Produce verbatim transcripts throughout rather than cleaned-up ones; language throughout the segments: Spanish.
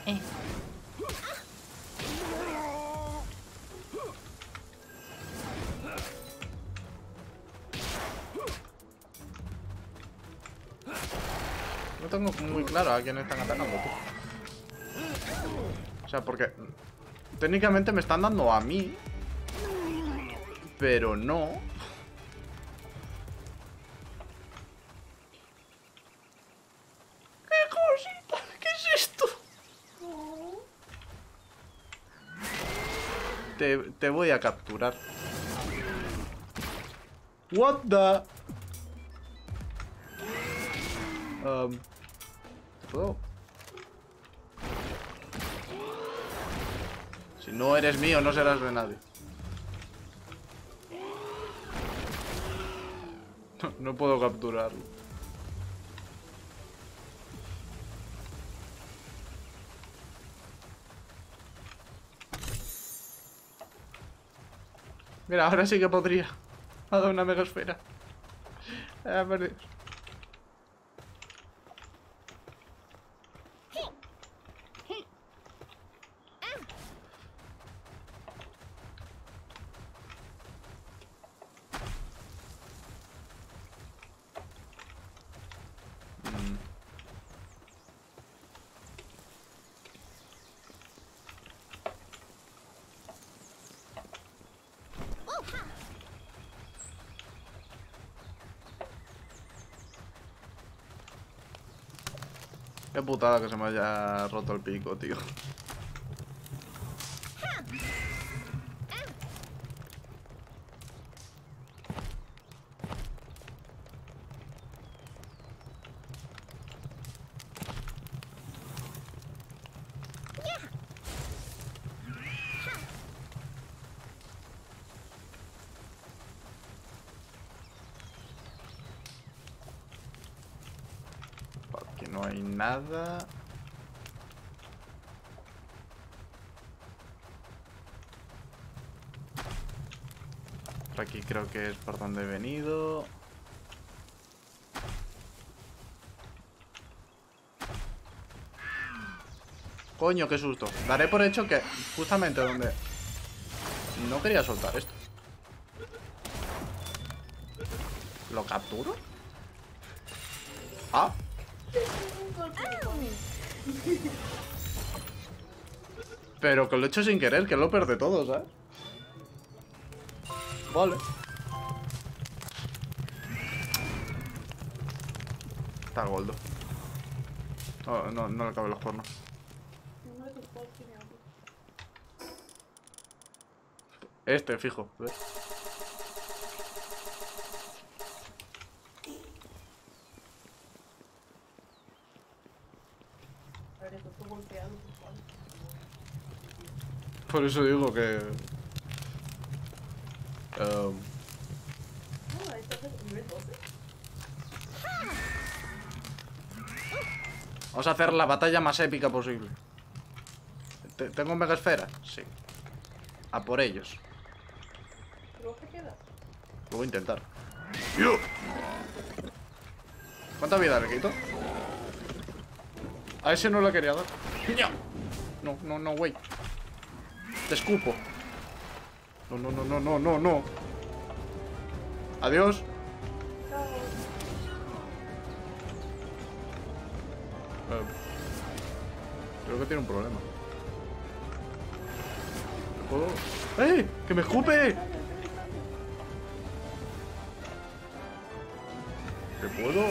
Eh. No tengo muy claro a quién están atacando, tú. O sea, porque técnicamente me están dando a mí, pero no. ¡Qué cosita! ¿Qué es esto? Te, te voy a capturar. What the... Um, ¿Te puedo? Si no eres mío, no serás de nadie. No, no puedo capturarlo. Mira, ahora sí que podría. Ha dado una mega esfera. Ah, por Dios. Qué putada que se me haya roto el pico, tío. Aquí no hay nada. Por aquí creo que es por donde he venido. Coño, qué susto. Daré por hecho que justamente donde... No quería soltar esto. ¿Lo capturo? Ah. Pero que lo he hecho sin querer, que lo perde todo, ¿sabes? Vale. Está Goldo. No, no, no le caben los cuernos. Este, fijo. ¿Ves? Por eso digo que... Um... Vamos a hacer la batalla más épica posible. ¿Tengo mega esfera? Sí. A por ellos. ¿Luego te quedas? Lo voy a intentar. ¡Yo! ¿Cuánta vida le quito? A ese no le quería dar. No, no, no, güey. Te escupo. No, no, no, no, no, no, no. Adiós. Eh, creo que tiene un problema. ¿Me puedo? ¡Eh! ¡Que me escupe! ¿Te puedo?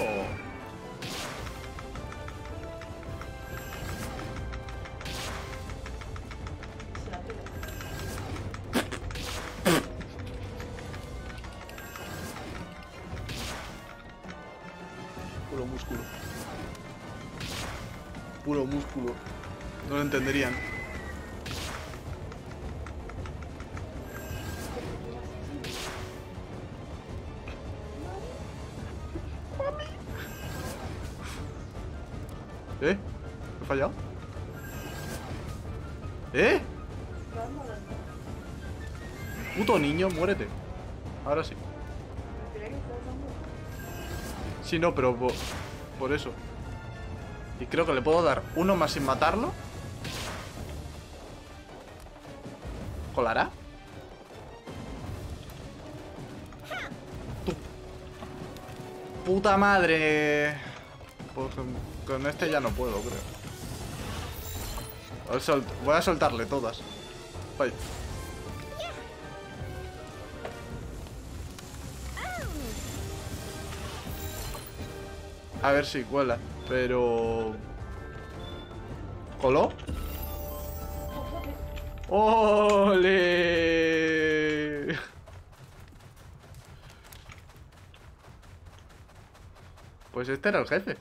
Puro músculo. Puro músculo. No lo entenderían. ¿Eh? ¿Me he fallado? ¿Eh? Puto niño, muérete. Ahora sí. Sí, no, pero por, por eso. Y creo que le puedo dar uno más sin matarlo. ¿Colará? Tu puta madre. Pues con, con este ya no puedo, creo. Voy a, sol voy a soltarle todas. Vaya. A ver si cuela, pero... ¿Coló? ¡Ole! Pues este era el jefe.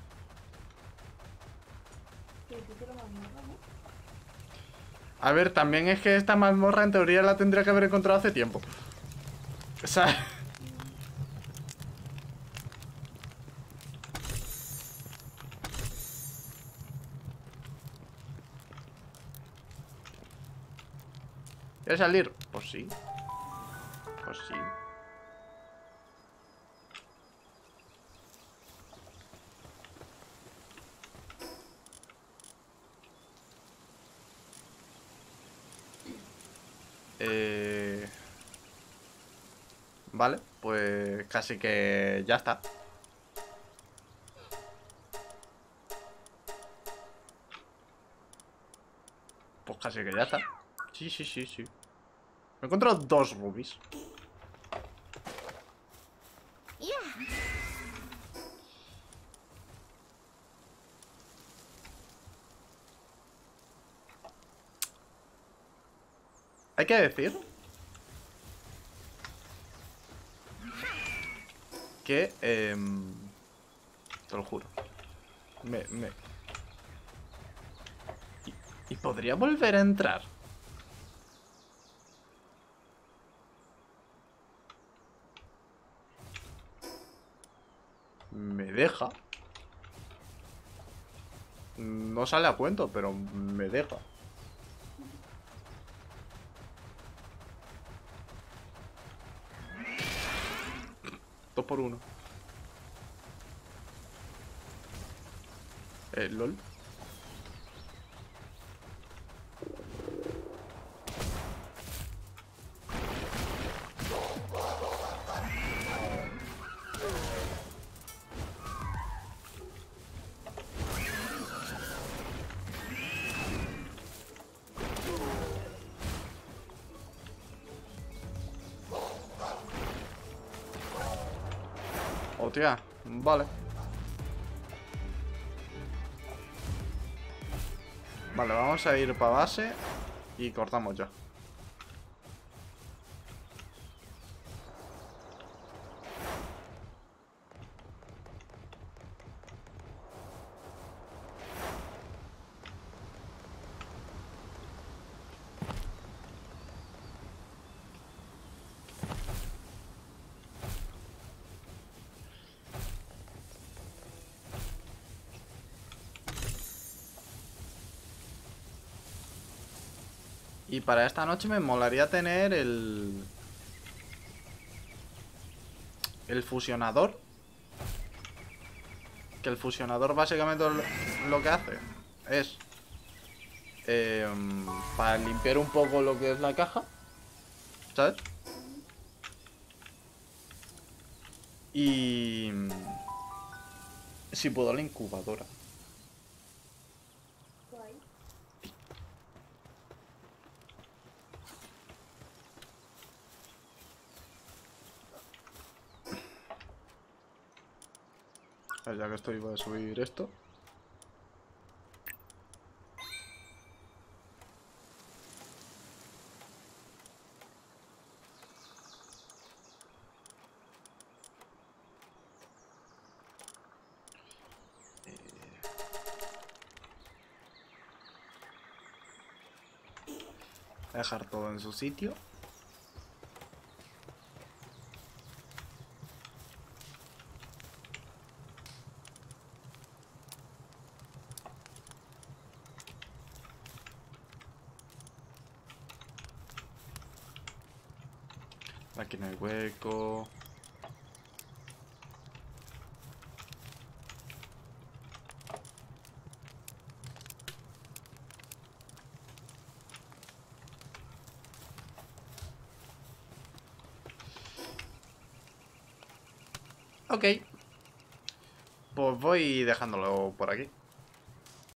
A ver, también es que esta mazmorra en teoría la tendría que haber encontrado hace tiempo. O sea... ¿Quieres salir? Pues sí. Pues sí. Eh... Vale, pues casi que ya está. Pues casi que ya está. Sí, sí, sí, sí. Me encuentro dos rubis. Hay que decir que... Eh, te lo juro. Me... me... ¿Y, ¿Y podría volver a entrar? Me deja. No sale a cuento, pero me deja. Dos por uno. Eh, lol. Hostia, vale. Vale, vamos a ir para base y cortamos ya. Y para esta noche me molaría tener el... El fusionador. Que el fusionador básicamente lo, lo que hace es... Eh, para limpiar un poco lo que es la caja. ¿Sabes? Y... Si puedo la incubadora. Ya que estoy, voy a subir esto. Voy a dejar todo en su sitio. Aquí no hay hueco. Ok. Pues voy dejándolo por aquí.